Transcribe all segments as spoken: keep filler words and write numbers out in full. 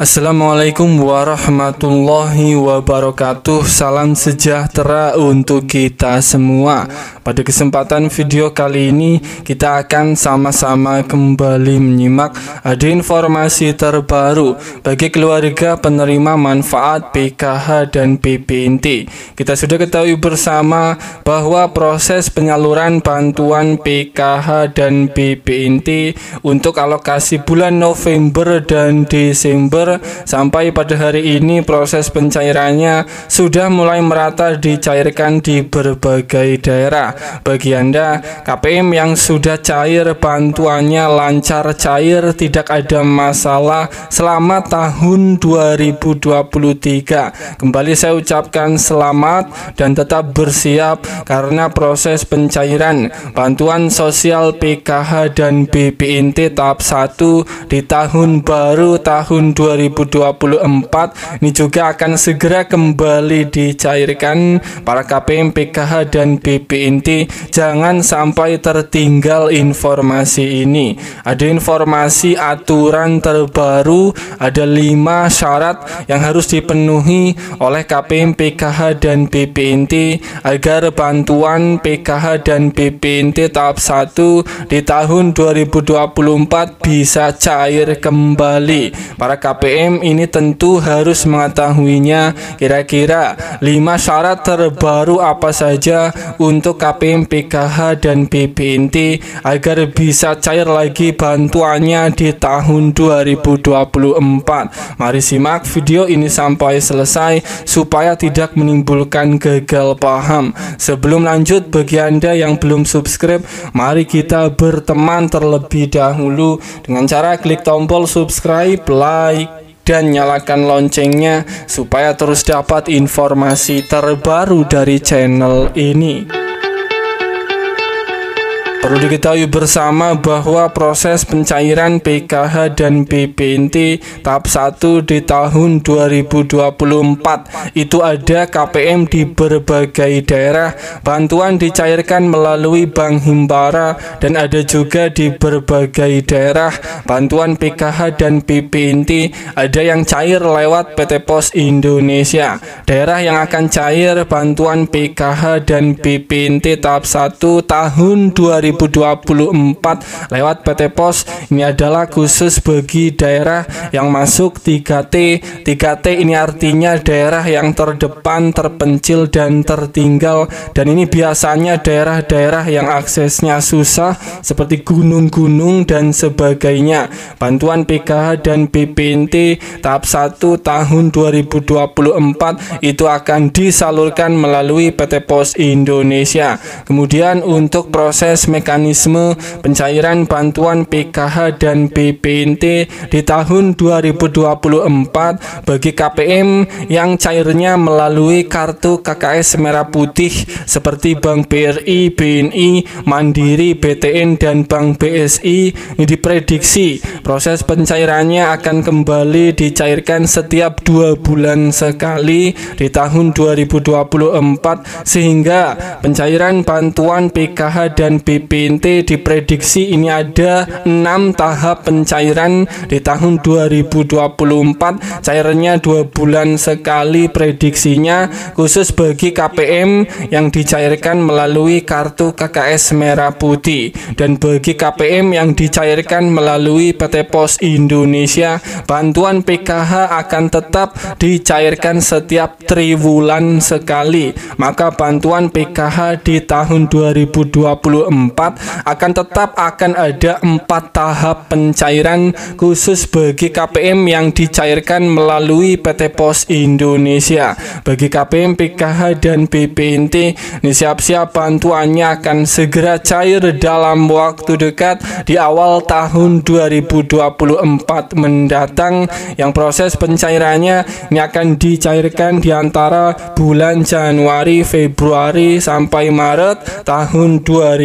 Assalamualaikum warahmatullahi wabarakatuh. Salam sejahtera untuk kita semua. Pada kesempatan video kali ini kita akan sama-sama kembali menyimak ada informasi terbaru bagi keluarga penerima manfaat P K H dan B P N T. Kita sudah ketahui bersama bahwa proses penyaluran bantuan P K H dan B P N T untuk alokasi bulan November dan Desember sampai pada hari ini proses pencairannya sudah mulai merata dicairkan di berbagai daerah. Bagi Anda K P M yang sudah cair bantuannya lancar cair, tidak ada masalah selama tahun dua ribu dua puluh tiga. Kembali saya ucapkan selamat dan tetap bersiap karena proses pencairan bantuan sosial P K H dan B P N T tahap satu di tahun baru tahun dua ribu dua puluh empat ini juga akan segera kembali dicairkan. Para K P M, P K H dan B P N T jangan sampai tertinggal informasi ini. Ada informasi aturan terbaru, ada lima syarat yang harus dipenuhi oleh K P M, P K H dan B P N T agar bantuan P K H dan B P N T tahap satu di tahun dua ribu dua puluh empat bisa cair kembali. Para K P M ini tentu harus mengetahuinya. Kira-kira lima syarat terbaru apa saja untuk K P M, P K H dan B P N T agar bisa cair lagi bantuannya di tahun dua ribu dua puluh empat. Mari simak video ini sampai selesai supaya tidak menimbulkan gagal paham. Sebelum lanjut, bagi Anda yang belum subscribe, mari kita berteman terlebih dahulu dengan cara klik tombol subscribe, like, dan nyalakan loncengnya supaya terus dapat informasi terbaru dari channel ini. Perlu diketahui bersama bahwa proses pencairan P K H dan B P N T tahap satu di tahun dua ribu dua puluh empat itu ada K P M di berbagai daerah, bantuan dicairkan melalui Bank Himbara, dan ada juga di berbagai daerah bantuan P K H dan B P N T ada yang cair lewat P T Pos Indonesia. Daerah yang akan cair bantuan P K H dan B P N T tahap satu tahun dua ribu dua puluh empat lewat P T Pos ini adalah khusus bagi daerah yang masuk tiga T. tiga T ini artinya daerah yang terdepan, terpencil, dan tertinggal, dan ini biasanya daerah-daerah yang aksesnya susah seperti gunung-gunung dan sebagainya. Bantuan P K H dan B P N T tahap satu tahun dua ribu dua puluh empat itu akan disalurkan melalui P T Pos Indonesia. Kemudian untuk proses mekanisme pencairan bantuan P K H dan B P N T di tahun dua ribu dua puluh empat bagi K P M yang cairnya melalui kartu K K S Merah Putih seperti Bank B R I, B N I, Mandiri, B T N, dan Bank B S I, ini diprediksi proses pencairannya akan kembali dicairkan setiap dua bulan sekali di tahun dua ribu dua puluh empat, sehingga pencairan bantuan P K H dan B P N T diprediksi ini ada enam tahap pencairan di tahun dua ribu dua puluh empat, cairnya dua bulan sekali prediksinya, khusus bagi K P M yang dicairkan melalui kartu K K S Merah Putih. Dan bagi K P M yang dicairkan melalui P T Pos Indonesia, bantuan P K H akan tetap dicairkan setiap triwulan sekali. Maka bantuan P K H di tahun dua ribu dua puluh empat akan tetap akan ada empat tahap pencairan khusus bagi K P M yang dicairkan melalui P T Pos Indonesia. Bagi K P M, P K H dan B P N T ini siap-siap bantuannya akan segera cair dalam waktu dekat di awal tahun dua ribu dua puluh empat mendatang, yang proses pencairannya ini akan dicairkan di antara bulan Januari, Februari sampai Maret tahun dua ribu dua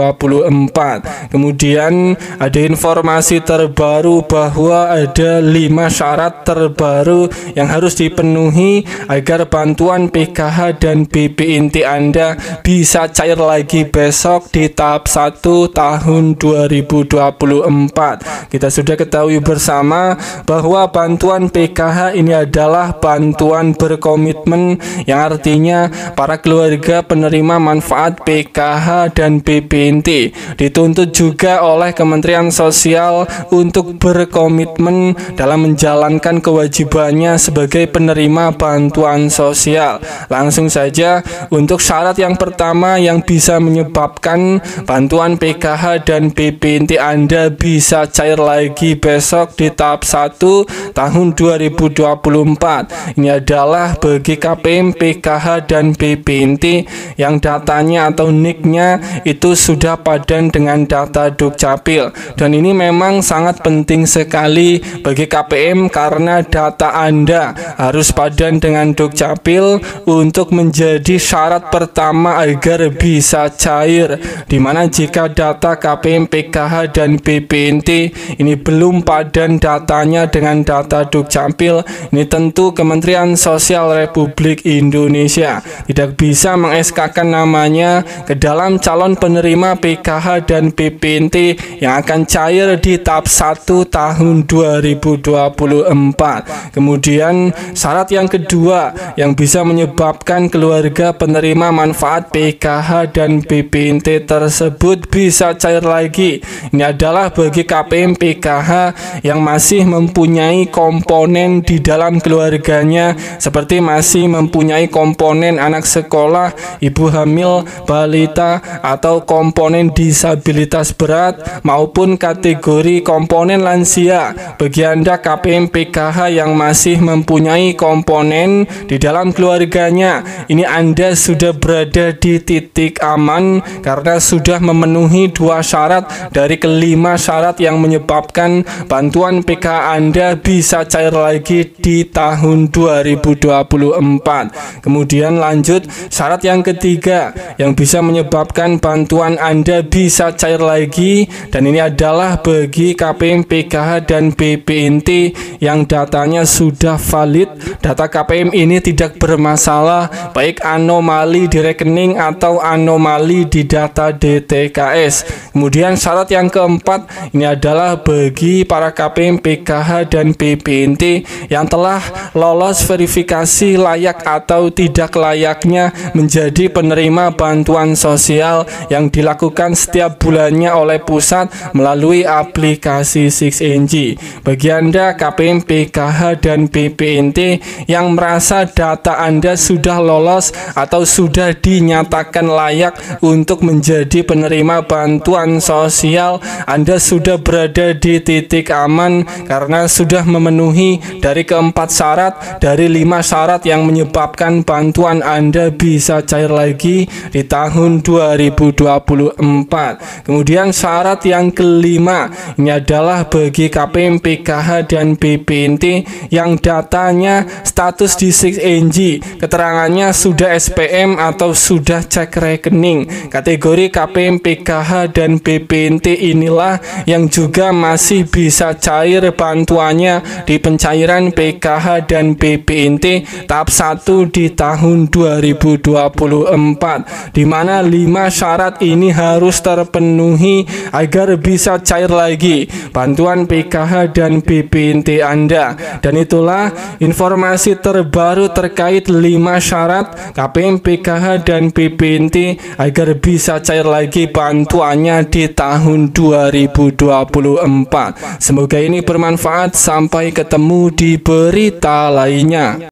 dua puluh empat. Kemudian ada informasi terbaru bahwa ada lima syarat terbaru yang harus dipenuhi agar bantuan P K H dan B P I N T Anda bisa cair lagi besok di tahap satu tahun dua ribu dua puluh empat. Kita sudah ketahui bersama bahwa bantuan P K H ini adalah bantuan berkomitmen, yang artinya para keluarga penerima manfaat P K H dan B P I N T dituntut juga oleh Kementerian Sosial untuk berkomitmen dalam menjalankan kewajibannya sebagai penerima bantuan sosial. Langsung saja untuk syarat yang pertama yang bisa menyebabkan bantuan P K H dan B P I N T Anda bisa cair lagi besok di tahap satu tahun dua ribu dua puluh empat. Ini adalah bagi K P M, P K H dan B P I N T yang datanya atau nik-nya itu sudah padan dengan data Dukcapil, dan ini memang sangat penting sekali bagi K P M karena data Anda harus padan dengan Dukcapil untuk menjadi syarat pertama agar bisa cair, dimana jika data K P M, P K H dan B P I N T ini belum padan datanya dengan data Dukcapil, ini tentu Kementerian Sosial Republik Indonesia tidak bisa meng-S K-kan namanya ke dalam calon penerima P K H dan B P I N T yang akan cair di tahap satu tahun dua ribu dua puluh empat. Kemudian syarat yang kedua yang bisa menyebabkan keluarga penerima manfaat P K H dan B P I N T tersebut bisa cair lagi, ini adalah bagi K P M, P K H yang masih mempunyai komponen di dalam keluarganya, seperti masih mempunyai komponen anak sekolah, ibu hamil, balita, atau komponen disabilitas berat maupun kategori komponen lansia. Bagi Anda K P M, P K H yang masih mempunyai komponen di dalam keluarganya, ini Anda sudah berada di titik aman karena sudah memenuhi dua syarat dari kelima syarat yang menyebabkan bantuan P K H Anda bisa cair lagi di tahun dua ribu dua puluh empat. Kemudian lanjut syarat yang ketiga yang bisa menyebabkan bantuan Anda bisa cair lagi, dan ini adalah bagi K P M, P K H dan B P I N T yang datanya sudah valid. Data K P M ini tidak bermasalah, baik anomali di rekening atau anomali di data D T K S. Kemudian syarat yang keempat ini adalah bagi para K P M, P K H dan B P I N T yang telah lolos verifikasi layak atau tidak layaknya menjadi penerima bantuan sosial yang dilakukan setiap bulannya oleh pusat melalui aplikasi enam N G. Bagi Anda K P M, P K H dan B P I N T yang merasa data Anda sudah lolos atau sudah dinyatakan layak untuk menjadi penerima bantuan sosial, Anda sudah berada di titik aman karena sudah memenuhi dari keempat syarat dari lima syarat yang menyebabkan bantuan Anda bisa cair lagi di tahun dua ribu dua puluh empat. Kemudian syarat yang kelima ini adalah bagi K P M, P K H dan B P I N T yang datanya status di enam N G, keterangannya sudah S P M atau sudah cek rekening. Kategori K P M, P K H dan B P I N T inilah yang juga masih bisa cair bantuannya di pencairan P K H dan B P I N T tahap satu di tahun dua ribu dua puluh empat, di mana lima syarat ini harus terpenuhi agar bisa cair lagi bantuan P K H dan B P I N T Anda. Dan itulah informasi terbaru terkait lima syarat K P M, P K H dan B P I N T agar bisa cair lagi bantuannya di tahun dua ribu dua puluh empat. Semoga ini bermanfaat. Sampai ketemu di berita lainnya.